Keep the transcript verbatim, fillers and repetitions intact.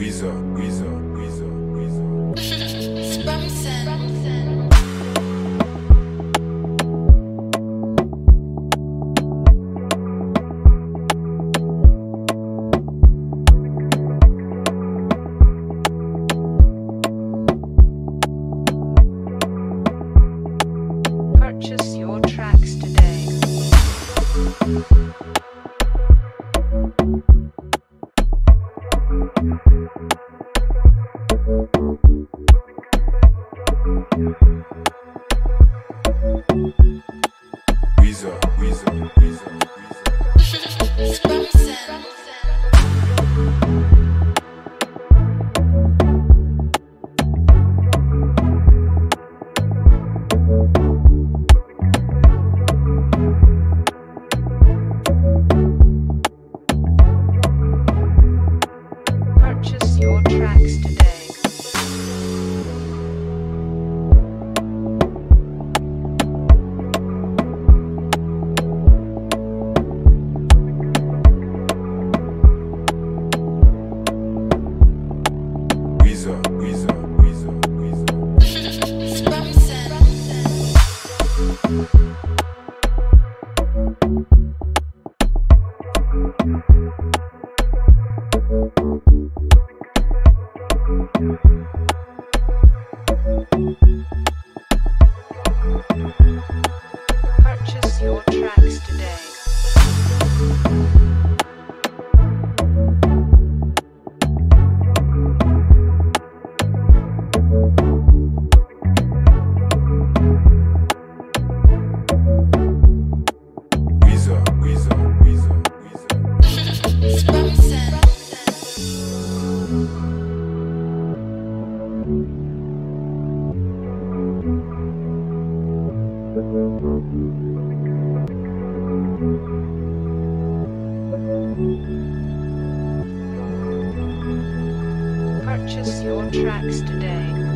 𝐒𝐍𝐓, 𝐒𝐍𝐓, 𝐒𝐍𝐓, 𝐒𝐍𝐓. Spromson. Purchase your tracks today. 𝐒𝐍𝐓, 𝐒𝐍𝐓, 𝐒𝐍𝐓. Spromson. Purchase your tracks today. 𝐒𝐍𝐓, 𝐒𝐍𝐓, 𝐒𝐍𝐓, 𝐒𝐉𝐉. Spromson. Purchase your tracks today. 𝐒𝐍𝐓, 𝐒𝐍𝐓, 𝐒𝐉𝐉, 𝐒𝐉𝐉. Spromson. Purchase your tracks today.